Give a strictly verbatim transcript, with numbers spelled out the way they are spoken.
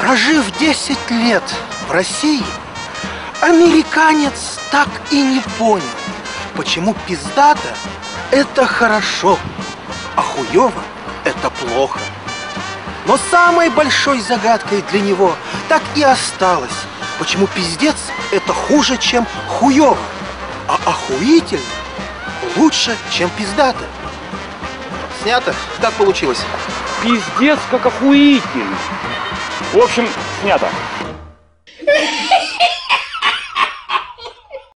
Прожив десять лет в России, американец так и не понял, почему пиздато – это хорошо, а хуёво – это плохо. Но самой большой загадкой для него так и осталось, почему пиздец – это хуже, чем хуёво, а охуительно лучше, чем пиздато. Снято? Как получилось? Пиздец, как охуительно. В общем, снято.